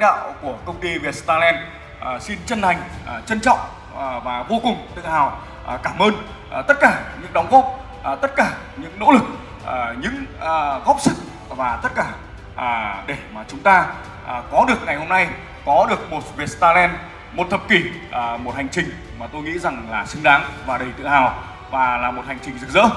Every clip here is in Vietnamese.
đạo của công ty Vietsterland xin chân thành, trân trọng và vô cùng tự hào cảm ơn tất cả những đóng góp, tất cả những nỗ lực, những góp sức và tất cả để mà chúng ta có được ngày hôm nay, có được một Vietsterland, một thập kỷ, một hành trình mà tôi nghĩ rằng là xứng đáng và đầy tự hào, và là một hành trình rực rỡ.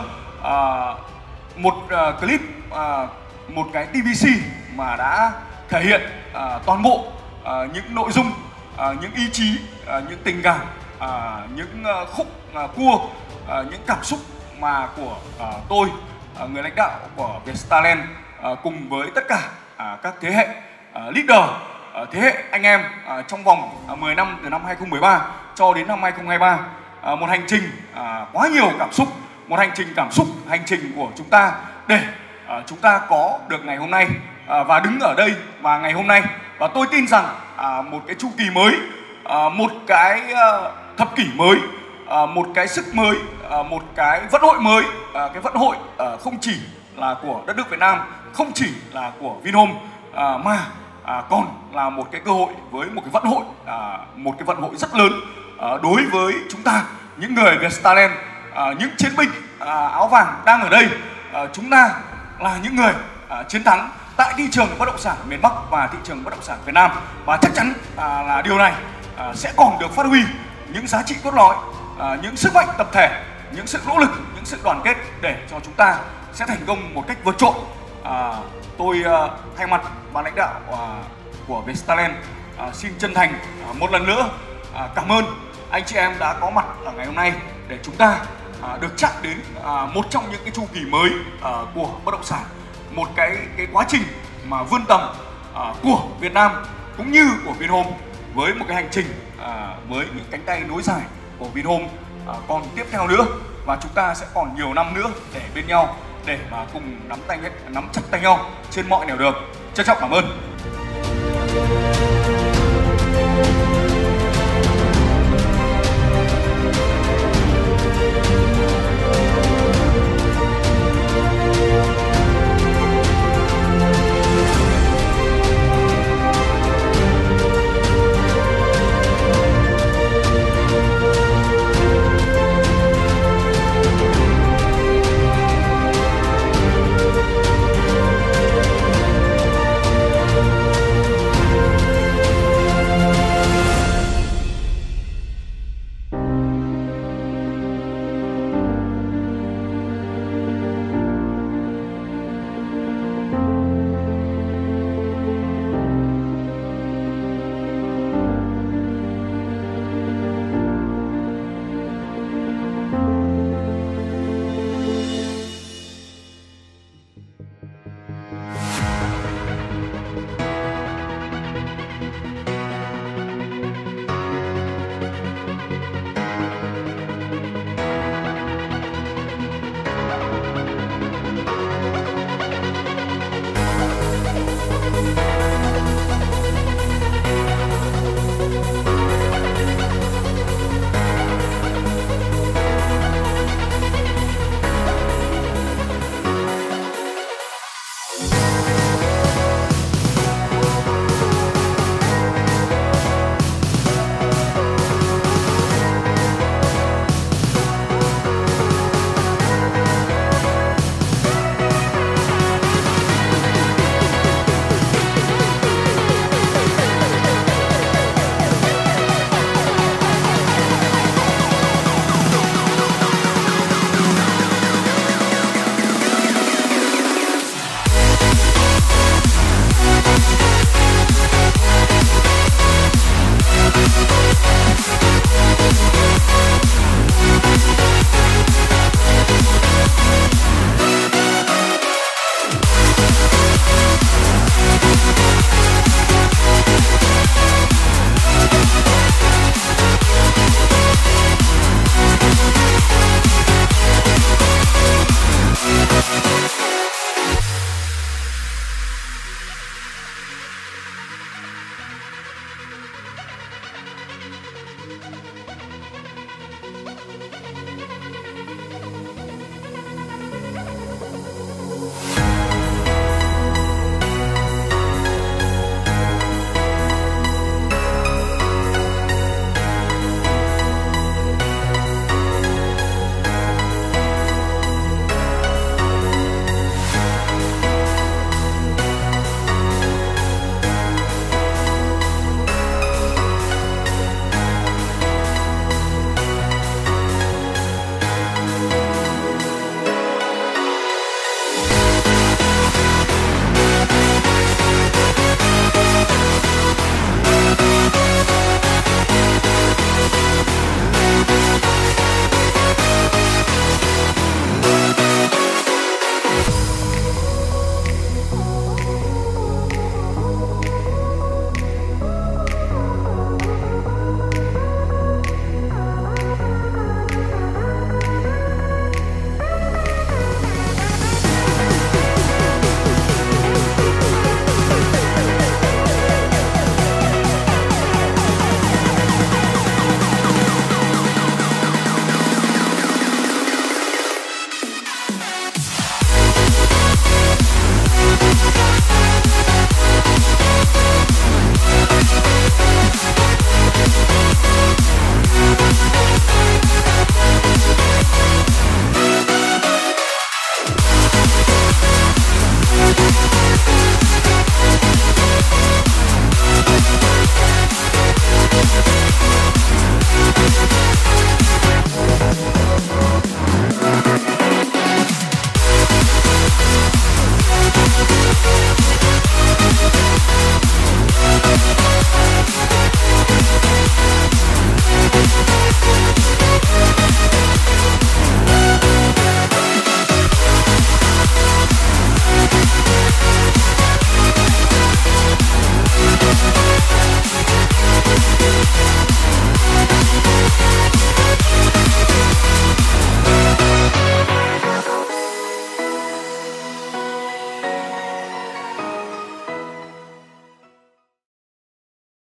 Một clip, một cái TVC mà đã thể hiện toàn bộ những nội dung, những ý chí, những tình cảm, những khúc cua, những cảm xúc mà của tôi, người lãnh đạo của Vietsterland, cùng với tất cả các thế hệ leader, thế hệ anh em trong vòng 10 năm, từ năm 2013 cho đến năm 2023. Một hành trình quá nhiều cảm xúc, một hành trình cảm xúc, hành trình của chúng ta để chúng ta có được ngày hôm nay và đứng ở đây và ngày hôm nay. Và tôi tin rằng một cái chu kỳ mới, một cái thập kỷ mới, một cái sức mới, một cái vận hội mới. Cái vận hội không chỉ là của đất nước Việt Nam, không chỉ là của Vinhome, mà còn là một cái cơ hội với một cái vận hội rất lớn đối với chúng ta, những người Vietsterland, những chiến binh áo vàng đang ở đây. Chúng ta là những người chiến thắng tại thị trường bất động sản miền Bắc và thị trường bất động sản Việt Nam, và chắc chắn là điều này sẽ còn được phát huy những giá trị cốt lõi, những sức mạnh tập thể, những sự nỗ lực, những sự đoàn kết để cho chúng ta sẽ thành công một cách vượt trội. Tôi thay mặt ban lãnh đạo của Vietsterland xin chân thành một lần nữa cảm ơn anh chị em đã có mặt ở ngày hôm nay để chúng ta được chạm đến một trong những cái chu kỳ mới của bất động sản, một cái quá trình mà vươn tầm của Việt Nam cũng như của Vinhome, với một cái hành trình với những cánh tay nối dài của Vinhome còn tiếp theo nữa, và chúng ta sẽ còn nhiều năm nữa để bên nhau, để mà cùng nắm chặt tay nhau trên mọi nẻo đường. Trân trọng cảm ơn.